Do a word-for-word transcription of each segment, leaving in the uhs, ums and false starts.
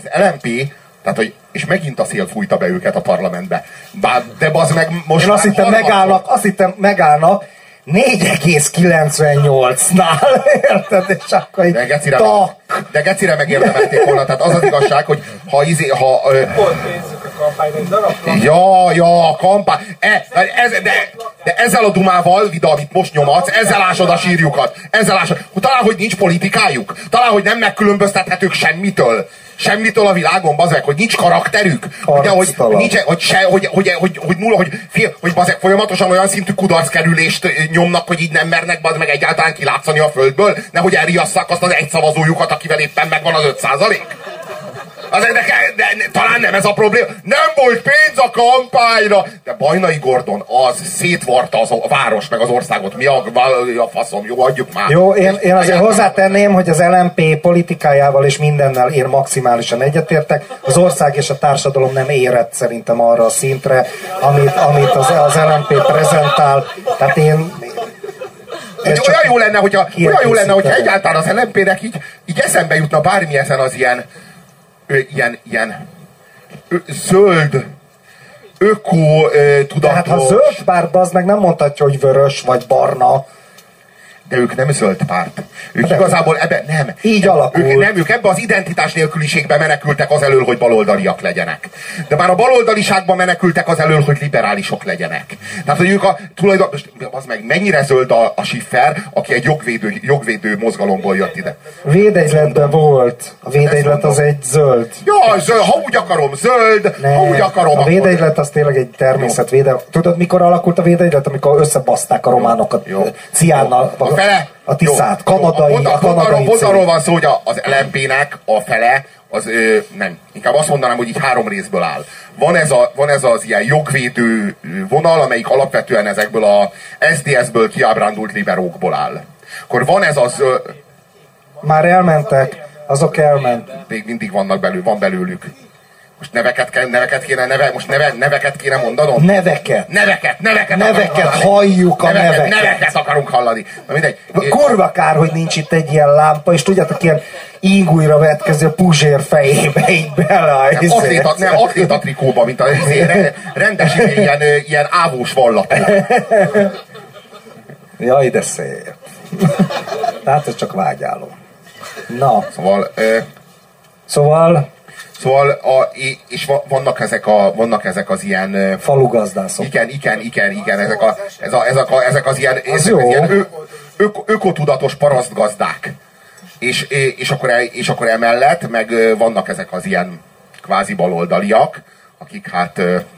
el em pé, tehát, hogy, és megint a szél fújta be őket a parlamentbe. Bár, de bazd meg most... Én azt hittem megállnak, azt hittem megállnak négy egész kilencvennyolcnál, érted? És akkor így... De gecire, de gecire megérdemelték volna. Tehát az az igazság, hogy ha izé... Ha, ö, ja, ja, kampány... E, ez, de, de ezzel a dumával, Vida, amit most nyomatsz, ezzel ásod a sírjukat. Ezzel ásod. Talán, hogy nincs politikájuk. Talán, hogy nem megkülönböztethetők semmitől. Semmitől a világon, bazeg, hogy nincs karakterük, hogy, hogy, nincs, hogy, se, hogy, hogy, hogy, hogy nulla, hogy, fél, hogy bazeg, folyamatosan olyan szintű kudarckerülést nyomnak, hogy így nem mernek bazeg, meg egyáltalán kilátszani a földből, nehogy elriasszák azt az egy szavazójukat, akivel éppen megvan az öt százalék. Azért de, de, de, talán nem ez a probléma. Nem volt pénz a kampányra! De Bajnai Gordon az szétvarta az a város meg az országot. Mi a, a faszom? Jó, adjuk már. Jó, én, én azért hozzátenném, hogy az el em pé politikájával és mindennel én maximálisan egyetértek. Az ország és a társadalom nem érett szerintem arra a szintre, amit, amit az, az el em pé prezentál. Tehát én... Olyan jó lenne, hogyha, olyan jó lenne, hogyha egyáltalán az el em pének így, így eszembe jutna bármi ezen az ilyen Ö, ilyen, ilyen ö, zöld, öko ö, tudatos... Tehát ha zöld párt, az meg nem mondhatja, hogy vörös vagy barna. De ők nem zöld párt. Ők de igazából ebbe nem. Így nem, alakult. Ők, nem, ők ebbe az identitás nélküliségbe menekültek az elől, hogy baloldaliak legyenek. De már a baloldaliságban menekültek az elől, hogy liberálisok legyenek. Tehát, hogy ők a tulajdon... Az meg mennyire zöld a, a Schiffer, aki egy jogvédő, jogvédő mozgalomból jött ide. Védegyletben volt. A védegylet az egy zöld. Ja, zöld, ha úgy akarom, zöld, nem. Ha úgy akarom. A védegylet az tényleg egy természetvédelem. Tudod, mikor alakult a védegylet? Amikor összebaszták a románokat ciánnal. A fele, a Tiszát, kanadai, pont, a kanadai pont arról van szó, hogy az el em pének a fele, az ö, nem, inkább azt mondanám, hogy így három részből áll. Van ez, a, van ez az ilyen jogvédő vonal, amelyik alapvetően ezekből a es dé es-ből kiábrándult liberókból áll. Akkor van ez az... Ö, Már elmentek, azok elmentek. Még mindig vannak belül, van belőlük. Most neveket, kell, neveket kéne, neve, most neve, neveket kéne mondanom? Neveket. Neveket, neveket. Neveket, halljuk a neveket. Neveket, neveket akarunk hallani. Na mindegy. Kurva kár, hogy nincs itt egy ilyen lámpa, és tudjátok, ilyen ingújra vetkező a Puzsér fejébe így bele. Nem, atléta, nem, atléta trikóba, mint a rendes ilyen, ilyen ávós vallató. Jaj, de szép. Hát, ez csak vágyálom. Na. Szóval... Ö, szóval... Szóval, a, és vannak ezek, a, vannak ezek az ilyen... Falugazdászok. Igen, igen, igen, igen, ezek, a, ez a, ezek, a, ezek az ilyen, az ezek az ilyen ö, ök, ökotudatos parasztgazdák. És, és, akkor, és akkor emellett meg vannak ezek az ilyen kvázi baloldaliak, akik hát...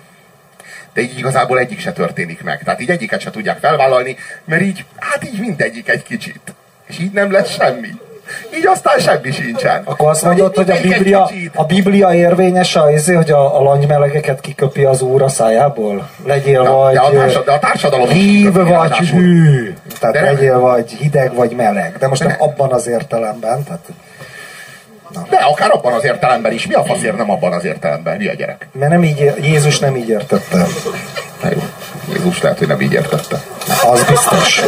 De így igazából egyik se történik meg. Tehát így egyiket se tudják felvállalni, mert így, hát így mindegyik egy kicsit. És így nem lesz semmi. Így aztán semmi sincsen. Akkor azt mondod, hogy a Biblia, a Biblia érvényes az, hogy a, a langymelegeket kiköpi az Úr a szájából? Legyél de, vagy... De a, társa, de a társadalom... Hív vagy hű. Tehát de legyél vagy hideg vagy meleg. De most de nem ne. abban az értelemben. Tehát... Na. De akár abban az értelemben is. Mi a faszért nem abban az értelemben? Mi a gyerek? Mert nem így, Jézus nem így értette. Na jó. Jézus lehet, hogy nem így értette. Az biztos.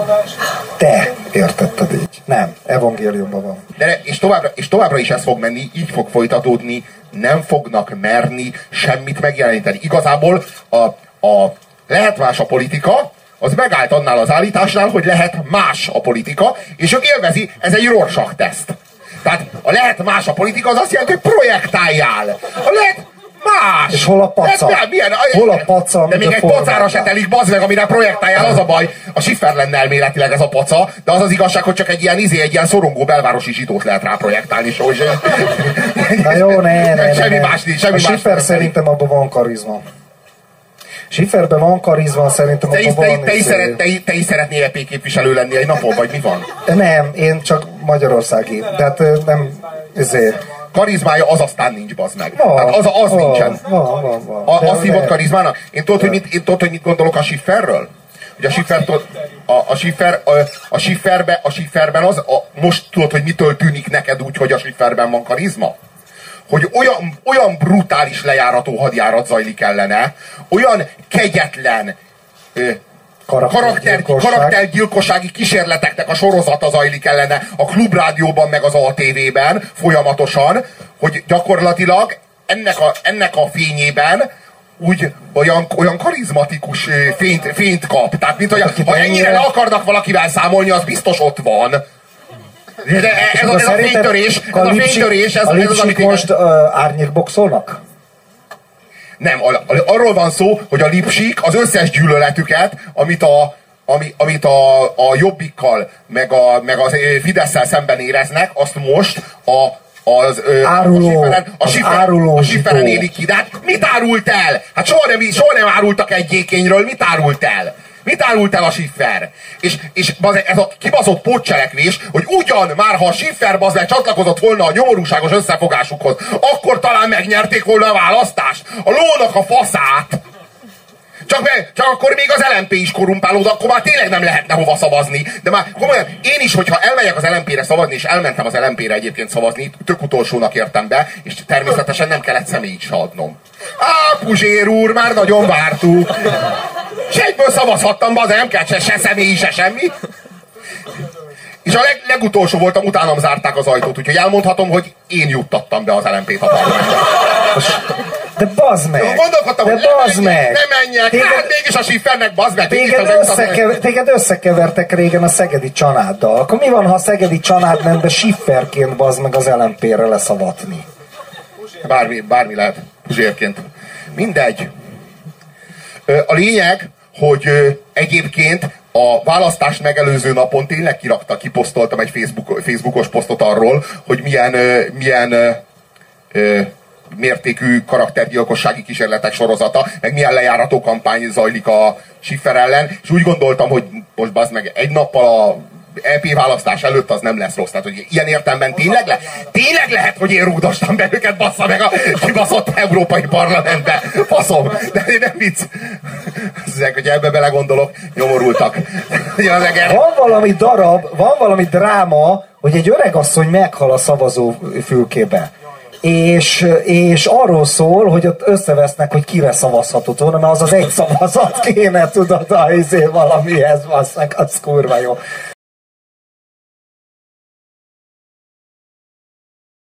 Te értetted így. Nem, evangéliumban van. De és, továbbra, és továbbra is ez fog menni, így fog folytatódni, nem fognak merni semmit megjeleníteni. Igazából a, a lehet más a politika, az megállt annál az állításnál, hogy lehet más a politika, és ők élvezi, ez egy Rorschach teszt. Tehát a lehet más a politika, az azt jelenti, hogy projektáljál. A lehet más. És hol a paca? Lehet, milyen, hol a paca? De még egy pacára se telik, bazd meg, amire projektáljál, az a baj. A Schiffer lenne elméletileg ez a paca, de az az igazság, hogy csak egy ilyen izé, egy ilyen szorongó belvárosi zsidót lehet rá projektálni. So, és, na jó, ne, ne, semmi ne. más nincs, semmi a más. Schiffer szerintem abban van karizma. Schifferben van karizma, szerintem te, abban te, van... Te, te, is szeret, te, te is szeretnél é pé képviselő lenni egy napon, vagy mi van? Nem, én csak magyarországi. Tehát nem... Ezért... Karizmája az aztán nincs, bazd meg. Van, tehát az, az van, nincsen. Van, van, van. A, azt hívott karizmának? Én tudod, hogy mit, én tudod, hogy mit gondolok a Schifferről? Hogy a Schiffer, a, a Schiffer, a, a Schifferbe, a Schifferben az, a, most tudod, hogy mitől tűnik neked úgy, hogy a Schifferben van karizma? Hogy olyan, olyan brutális lejárató hadjárat zajlik ellene, olyan kegyetlen, ö, karaktergyilkosság. karaktergyilkossági kísérleteknek a sorozata zajlik ellene a Klubrádióban, meg az á té vében folyamatosan, hogy gyakorlatilag ennek a, ennek a fényében úgy olyan, olyan karizmatikus fényt, fényt kap. Tehát, mint hogy ha ennyire le akarnak valakivel számolni, az biztos ott van. De ez, ez, ez a fénytörés, ez a fénytörés, ez, a ez az, amit most uh, árnyékboxolnak? Nem, arról van szó, hogy a Lipsik az összes gyűlöletüket, amit a, ami, amit a, a Jobbikkal, meg, a, meg az Fidesszel szemben éreznek, azt most a az áruló, a Sifferen, a Sifferen, a Sifferen élik ki. De hát mit árult el? Hát soha nem, soha nem árultak egy gyékényről, mit árult el? Mit árult el a Schiffer? És, és ez a kibaszott pótcselekvés, hogy ugyan már ha a Schiffer bazd csatlakozott volna a nyomorúságos összefogásukhoz, akkor talán megnyerték volna a választást. A lónak a faszát! Csak, meg, csak akkor még az el em pé is korrumpálód, akkor már tényleg nem lehetne hova szavazni. De már komolyan, én is, hogyha elmegyek az el em pére szavazni, és elmentem az el em pére egyébként szavazni, tök utolsónak értem be, és természetesen nem kellett személyt se adnom. Á, Puzsér úr, már nagyon vártuk. És egyből szavazhattam, bazd, nem kell se, se személy, se semmi. És a leg, legutolsó voltam, utánam zárták az ajtót, úgyhogy elmondhatom, hogy én juttattam be az el em pét a parlamentbe. De bazd meg! Gondolkodtam, de hogy bazd ne menjek, meg! ne menjek, téged, hát mégis a Schiffernek bazd meg! Téged, összekever, téged összekevertek régen a szegedi csanáddal. Akkor mi van, ha a szegedi csanád ment be Schifferként bazd meg az el em pére leszavatni? Bármi, bármi lehet Puzsérként. Mindegy. A lényeg, hogy egyébként a választást megelőző napon tényleg kirakta, kiposztoltam egy Facebook, Facebookos posztot arról, hogy milyen, milyen ö, mértékű karaktergyilkossági kísérletek sorozata, meg milyen lejárató kampány zajlik a Schiffer ellen, és úgy gondoltam, hogy most bazd meg egy nappal a é pé választás előtt az nem lesz rossz. Tehát, hogy ilyen értelemben tényleg, le, tényleg lehet, hogy én rúgdostam be őket, bassza meg a kibaszott Európai Parlamentbe. Faszom. De nem vicc. Ezek, hogy ebbe belegondolok, nyomorultak. Van valami darab, van valami dráma, hogy egy öregasszony meghal a szavazófülkébe. És, és arról szól, hogy ott összevesznek, hogy kire szavazhatott volna, mert az az egy szavazat kéne, tudod, a izé valamihez, basszak, az kurva jó.